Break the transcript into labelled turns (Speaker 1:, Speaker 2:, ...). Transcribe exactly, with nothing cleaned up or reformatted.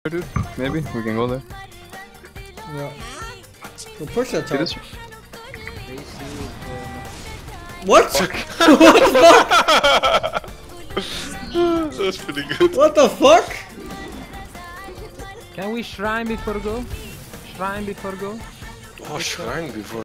Speaker 1: Dude, maybe we can go there.
Speaker 2: Yeah. We'll push that
Speaker 1: It
Speaker 2: top.
Speaker 1: is.
Speaker 2: What? What the fuck?
Speaker 3: That's pretty good.
Speaker 2: What the fuck?
Speaker 4: Can we shrine before go? Shrine before go?
Speaker 3: Oh, shrine before.